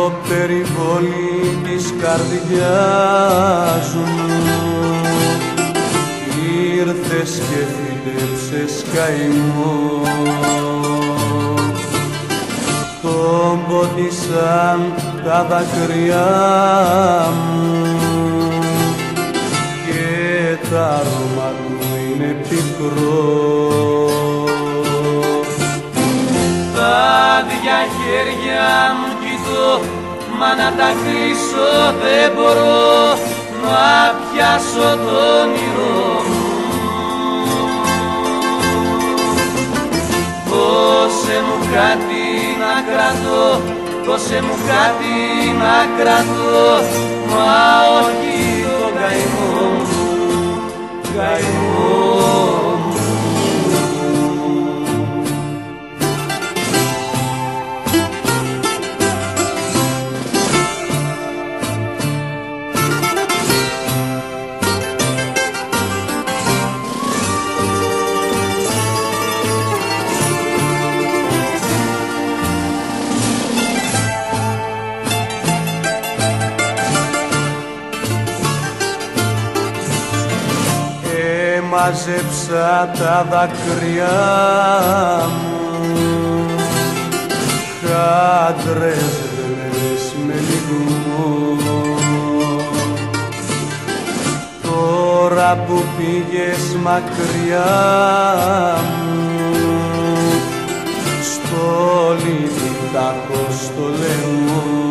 περιβόλι της καρδιάς μου ήρθες και φύτεψες καημό. Τον ποτίσαν τα δάκρυά μου και τ' άρωμα του είναι πικρό. Τα δυο χέρια μου κοιτώ, μα να τα κλείσω δεν μπορώ, να πιάσω το όνειρό μου. Δώσε μου κάτι να κρατώ, δώσε μου κάτι να κρατώ, μα όχι το καημό μου, καημό μου. Μάζεψα τα δάκρυά μου, χάντρες με λιγμό. Τώρα που πήγες μακριά μου, στο λίδι τα έχω στο λαιμό.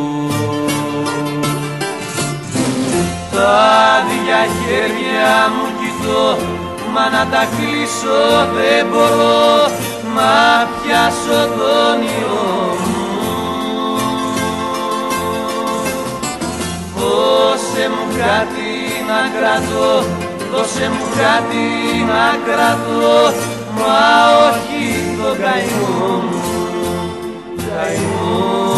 Τα δυο χέρια μου κοιτώ, μα να τα κλείσω δεν μπορώ, να πιάσω το όνειρό μου. Δώσε μου κάτι να κρατώ, δώσε μου κάτι να κρατώ, μα όχι το καημό μου, καημό μου.